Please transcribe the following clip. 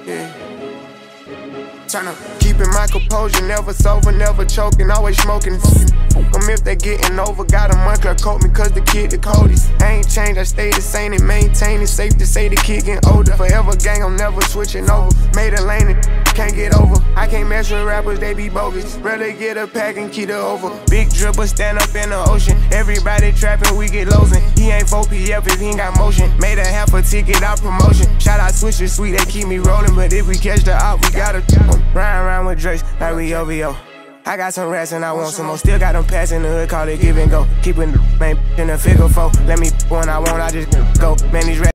Yeah. Tryna keeping my composure, never sober, never choking, always smoking. Them if they getting over, got a monthly coat me cause the kid the coldest. I ain't changed, I stay the same and maintain it. Safe to say the kid getting older. Forever gang, I'm never switching over. Made a lane and can't get over. I can't mess with rappers, they be bogus. Rather get a pack and keep it over. Big dripper, stand up in the ocean. Everybody trapping, we get losing. He ain't 4PF if he ain't got motion. Made a half a ticket out promotion. Shout out Switcher Sweet, they keep me rolling. But if we catch the op, we gotta ride around with Drakes like we OVO. I got some rats and I want some more. Still got them pass in the hood, call it give and go. Keeping the main in the figure 4. Let me when I want, I just go. Man, these rats